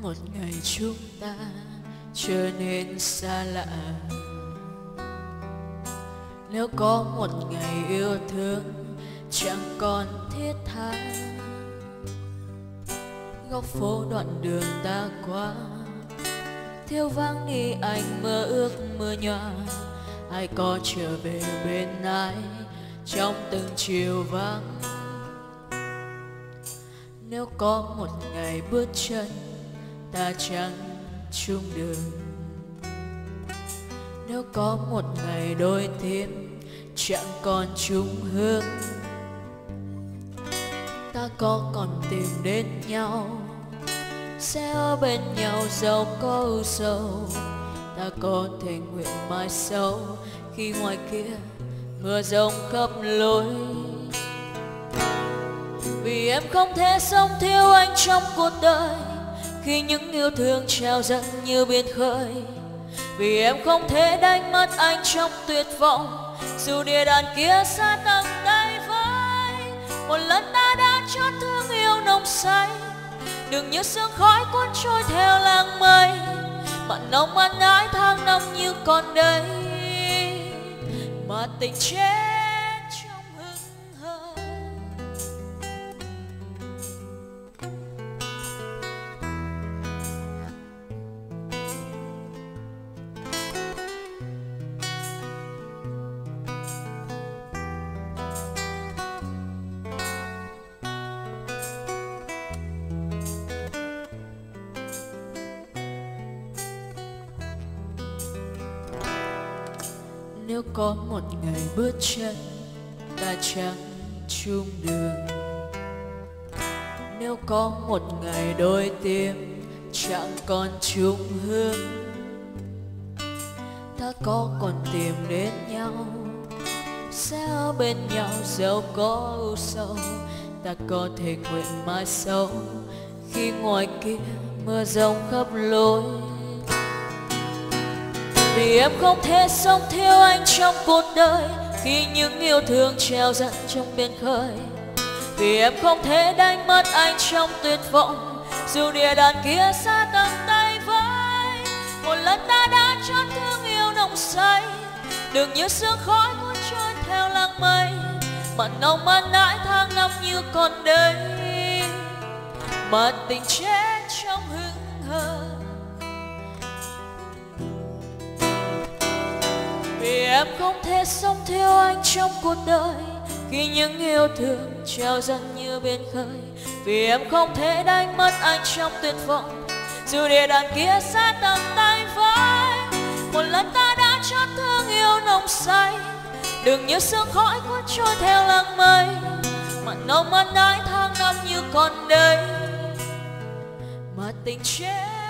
một ngày chúng ta trở nên xa lạ, nếu có một ngày yêu thương chẳng còn thiết tha, góc phố đoạn đường ta qua thiếu vắng đi anh mơ ước mưa nhòa. Ai có trở về bên ai trong từng chiều vắng, nếu có một ngày bước chân ta chẳng chung đường, nếu có một ngày đôi tim chẳng còn chung hướng, ta có còn tìm đến nhau, sẽ ở bên nhau dẫu có ưu sầu. Ta có thể nguyện mãi sau khi ngoài kia mưa rông khắp lối, vì em không thể sống thiếu anh trong cuộc đời khi những yêu thương trao dâng như biển khơi. Vì em không thể đánh mất anh trong tuyệt vọng, dù địa đàng kia xa tầng tay với. Một lần ta đã chót thương yêu nồng say, đừng như sương khói cuốn trôi theo làng mây. Mặn nồng mặn ái tháng năm như còn đây, mà tình chết trong hững hờ. Nếu có một ngày bước chân ta chẳng chung đường, nếu có một ngày đôi tim chẳng còn chung hướng, ta có còn tìm đến nhau, sẽ ở bên nhau dẫu có ưu sầu. Ta có thể nguyện mãi sau khi ngoài kia mưa rông khắp lối, vì em không thể sống thiếu anh trong cuộc đời khi những yêu thương treo dâng trong biển khơi. Vì em không thể đánh mất anh trong tuyệt vọng, dù địa đàng kia xa tầng tay với. Một lần ta đã chót thương yêu nồng say, đừng như sương khói cuốn trôi theo làng mây. Mặn nồng mặn ái tháng năm như còn đây, mà tình chết trong hững hờ. Vì em không thể sống thiếu anh trong cuộc đời khi những yêu thương treo dâng như biển khơi. Vì em không thể đánh mất anh trong tuyệt vọng, dù địa đàng kia xa tầng tay với. Một lần ta đã chót thương yêu nồng say, đừng như sương khói cuốn trôi theo làng mây. Mặn nồng mặn ái tháng năm như còn đây, mà tình chết